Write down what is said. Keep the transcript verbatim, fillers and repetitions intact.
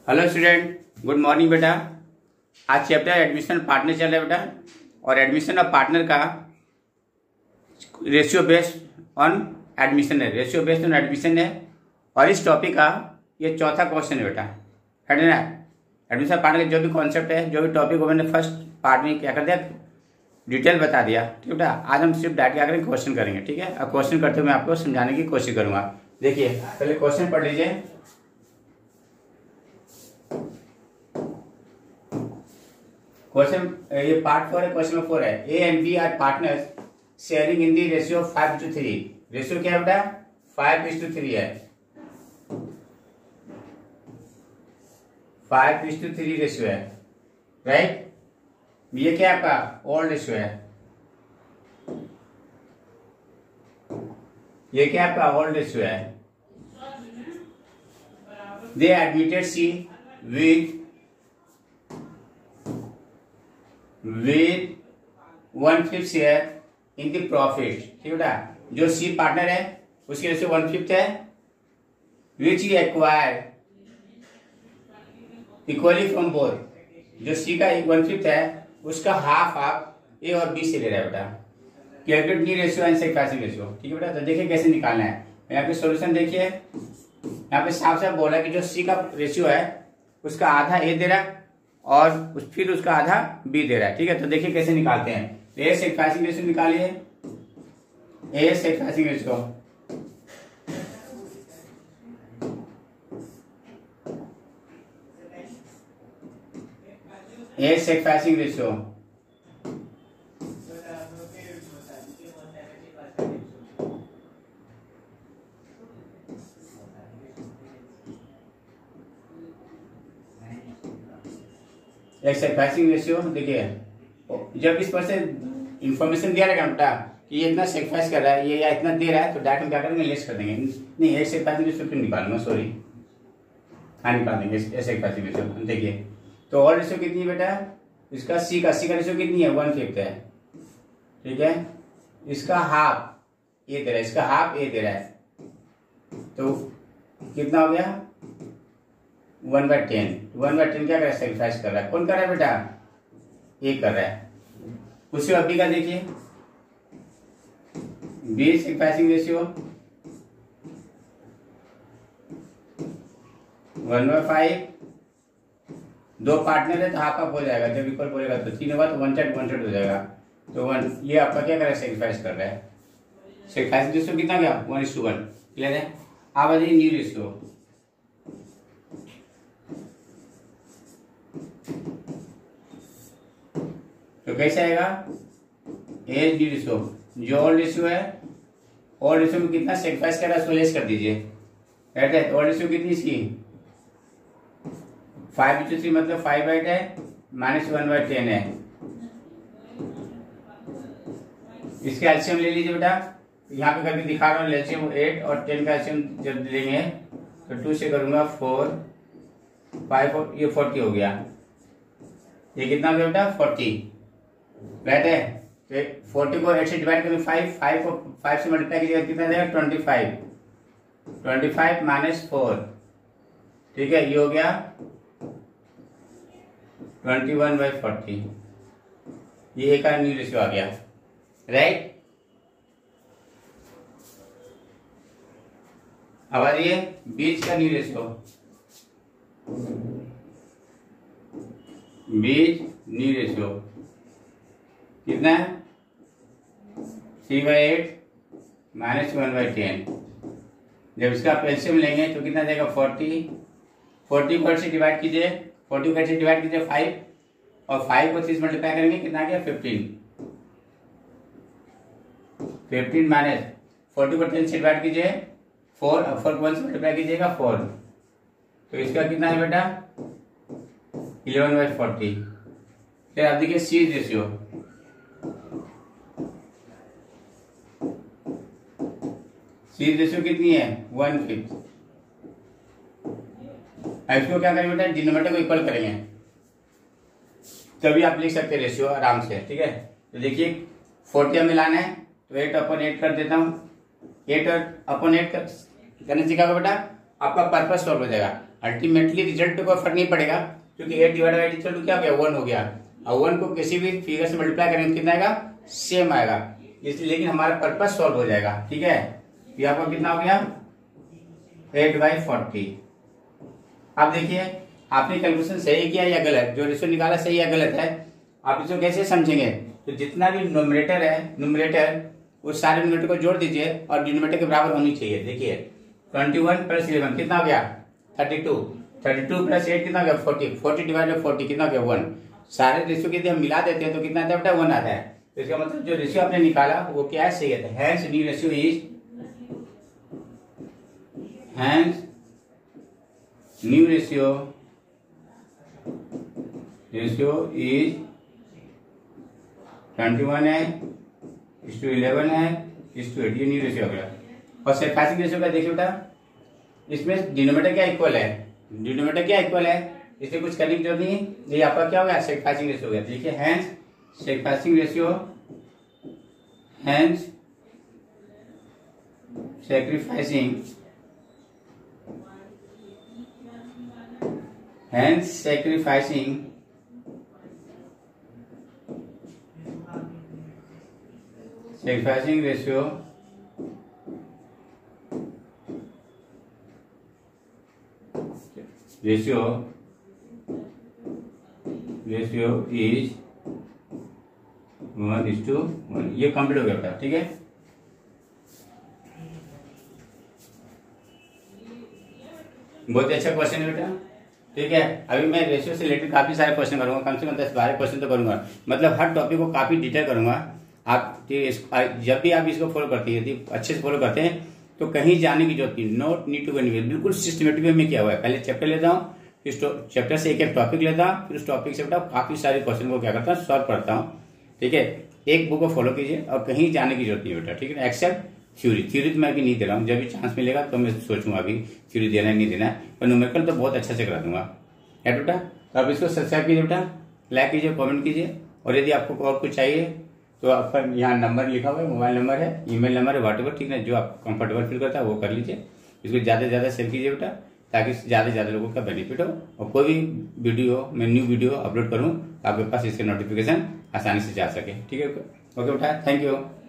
Hello student, good morning बेटा। आज chapter admission partner चल रहा है बेटा, और एडमिशन ऑफ पार्टनर का रेशियो बेस्ड ऑन एडमिशन है, रेशियो बेस्ड ऑन एडमिशन है। और इस टॉपिक का ये चौथा क्वेश्चन है बेटा, है ना। एडमिशन पार्टनर का जो भी कॉन्सेप्ट है, जो भी टॉपिक वो मैंने फर्स्ट पार्ट में क्या कर दिया, डिटेल बता दिया, ठीक है बेटा। आज हम सिर्फ डायरेक्ट क्या करेंगे, क्वेश्चन करेंगे, ठीक है। अब क्वेश्चन करते हुए मैं आपको समझाने की कोशिश करूंगा। देखिए पहले क्वेश्चन पढ़ लीजिए। क्वेश्चन ये पार्ट फोर है, क्वेश्चन फोर है। A and B are partners sharing in the ratio five to three. Ratio क्या है बेटा, फाइव इज टू थ्री है। Five is to three ratio है, राइट। ये क्या है आपका, ओल्ड रेशियो है। ये क्या आपका ओल्ड रेशियो है। They admitted C with with one fifth share in the profit, ठीक है बेटा। जो सी पार्टनर है उसकी रेशियो वन फिफ्थ है, which he acquire equally from both. जो सी का वन फिफ्थ है उसका हाफ हाफ ए और बी से ले रहा है बेटा। Calculate new ratio and sacrificing ratio, ठीक है बेटा। तो देखिए कैसे निकालना है। यहाँ पे सॉल्यूशन देखिए, यहाँ पे साफ साफ बोला कि जो सी का रेशियो है उसका आधा ए दे रहा है और उस फिर उसका आधा बी दे रहा है, ठीक है। तो देखिए कैसे निकालते हैं। ए सेक्फाइसिंग रेशियो निकालिए, ए सेक्फाइसिंग रेशियो। ए सेक्फाइसिंग रेशियो एक सेक्फाइसिंग रेशियो। देखिए जब इस पर से इंफॉर्मेशन दिया रहेगा बेटा कि ये इतना सेक्फाइस कर रहा है, ये या इतना दे रहा है, तो डायरेक्ट हम क्या करेंगे, लेस कर देंगे। नहीं, एक सेक्फाइसिंग रेशियो फिर निकालूंगा, सॉरी, हाँ निकाल देंगे सेक्फाइसिंग रेशियो। देखिए तो और रेशियो कितनी है बेटा, इसका सी का सी का रेशियो कितनी है, वन फिफ्थ है, ठीक है। इसका हाफ ए दे रहा है, इसका हाफ ए दे रहा है, तो कितना हो गया, one by ten. One by ten क्या कर रहा है, सेक्रीफाइस कर रहा है। कौन कर रहा है बेटा, ए कर रहा है। उसी बाद बी का देखिए, B sacrificing ratio one by five. दो पार्टनर है तो हाफ हाफ हो जाएगा, जब इक्वल बोलेगा तो तीन होगा तो वन साइड वन साइड हो जाएगा। तो वन ये आपका क्या कर रहा है, सेक्रीफाइस कर रहा है। सेक्रीफाइसिंग रेशियो कितना गया, one is to one, clear है। आप आ जाइए न्यू रेशियो। तो कैसे आएगा, एज डी रेशियो। जो ओल्ड रेशियो है, ओल्ड रेशियो में कितना सेक्रीफाइस कर रहा है उसको लेस कर दीजिए, राइट है। ओल्ड रेशियो कितनी इसकी, फाइव टू थ्री मतलब five by ten minus one by ten है। इसके एलसीएम ले लीजिए बेटा, यहाँ पे करके दिखा रहा हूँ। एलसीएम एट और टेन का एलसीएम जब लेंगे तो टू से करूंगा फोर, फाइव, ये फोर्टी हो गया। ये कितना हो गया बेटा, फोर्टी, राइट है। तो फोर्टी को एट से डिवाइड करेंगे फाइव, फाइव को फाइव से मल्टीप्लाई कीजिएगा, कितना देगा, twenty five. Twenty five minus four, ठीक है, ये हो गया ट्वेंटी वन बाई फोर्टी। ये एक न्यू रेशियो आ गया, राइट। अब आ जाइए बीच का न्यू रेशियो। बीच न्यू रेशियो कितना है, three by eight minus one by ten. जब इसका एलसीएम लेंगे तो कितना देगा, फोर्टी। फोर्टी को से डिवाइड कीजिए, फोर्टी को से डिवाइड कीजिए फाइव, और फाइव को तीस मल्टीप्लाई करेंगे, कितना आ गया, फिफ्टीन। फिफ्टीन माइनस फोर्टी को टेन से डिवाइड कीजिए फोर, और फोर को वन से मल्टीप्लाई कीजिएगा फोर, तो इसका कितना है बेटा, इलेवन बाई फोर्टी। फिर आप देखिए सी रेशियो। सी रेशियो कितनी है, वन फिफ्थ। इसको क्या करेंगे बेटा, डिनोमिनेटर को इक्वल करेंगे, तभी आप लिख सकते हैं रेशियो आराम से, ठीक है। तो देखिए फोर्टी मिलाना है तो एट अपन एट कर देता हूँ। एट और अपन एट कर, करने सीखा बेटा, आपका पर्पस सॉल्व हो जाएगा। अल्टीमेटली रिजल्ट पे कोई फर्क नहीं पड़ेगा, क्योंकि एट डिवाइड बाई टू क्या हो गया, वन हो गया। और वन को किसी भी फिगर से मल्टीप्लाई करेंगे कितना आएगा, सेम आएगा। इसलिए लेकिन हमारा पर्पस सॉल्व हो जाएगा। ठीक है, ये आपका कितना हो गया, एट बाई फोर्टी। आप देखिए आपने कैलकुलेशन सही किया या गलत, जो रेशियो निकाला सही या गलत है, आप इसको कैसे समझेंगे। तो जितना भी न्यूमरेटर है, न्यूमरेटर उस सारे न्यूमरेटर को जोड़ दीजिए और डिनोमिनेटर के बराबर होनी चाहिए। देखिए ट्वेंटी वन प्लस इलेवन कितना हो गया, thirty two. Thirty two plus eight कितना हो गया, forty. Forty divide by forty कितना हो गया, वन। सारे रेशियो के यदि हम मिला देते हैं तो कितना आता है बेटा, वन आता है। तो इसका मतलब जो रेशियो आपने निकाला वो क्या है, सही है। Hence new ratio is hence new ratio ratio is twenty one है इस टू इलेवन है इस टू एट, ये न्यू रेशियो हो गया। और सरफेसिंग रेशियो का देखिए बेटा, इसमें डिनोमिनेटर क्या इक्वल है, डिनोमिनेटर क्या इक्वल है, इससे कुछ करने की जरूरत नहीं। ये आपका क्या हो गया, सैक्रिफाइसिंग रेशियो हो गया। देखिए hence sacrificing ratio, hence sacrificing hence sacrificing sacrificing ratio ratio ratio is one is to one. ये कंप्लीट हो गया था। ठीक है, बहुत अच्छा क्वेश्चन है बेटा। ठीक है, अभी मैं रेशियो से रिलेटेड काफी सारे क्वेश्चन करूंगा, कम से कम दस बारह क्वेश्चन तो करूंगा। मतलब हर टॉपिक को काफी डिटेल करूंगा। आप जब भी आप इसको फॉलो करती है, यदि अच्छे से फॉलो करते हैं तो कहीं जाने की जरूरत नहीं। Not need to be anywhere, बिल्कुल सिस्टमेटिक वे में किया हुआ है। पहले चैप्टर लेता हूँ, फिर चैप्टर से एक एक टॉपिक लेता हूँ, फिर उस टॉपिक से बेटा काफी सारे क्वेश्चन को क्या करता हूँ, सॉल्व करता हूँ। ठीक है, एक बुक को फॉलो कीजिए और कहीं जाने की जरूरत नहीं बेटा। ठीक है, एक्सेप्ट थ्योरी। थ्योरी तो मैं अभी नहीं दे रहा हूँ, जब भी चांस मिलेगा तो मैं सोचूंगा अभी थ्योरी देना है नहीं देना है, पर न्यूमेरिकल तो बहुत अच्छे से करा दूंगा। है बेटा, तो आप इसको सब्सक्राइब कीजिए बेटा, लाइक कीजिए, कमेंट कीजिए। और यदि आपको और कुछ चाहिए तो आपका यहाँ नंबर लिखा हुआ है, मोबाइल नंबर है, ईमेल नंबर है, व्हाटएवर। ठीक है, जो आप कंफर्टेबल फील करता है वो कर लीजिए। इसको ज़्यादा से ज़्यादा शेयर कीजिए बेटा, ताकि ज़्यादा से ज़्यादा लोगों का बेनिफिट हो। और कोई भी वीडियो मैं न्यू वीडियो अपलोड करूँ तो आपके पास इसके नोटिफिकेशन आसानी से जा सके। ठीक है, ओके बेटा, थैंक यू।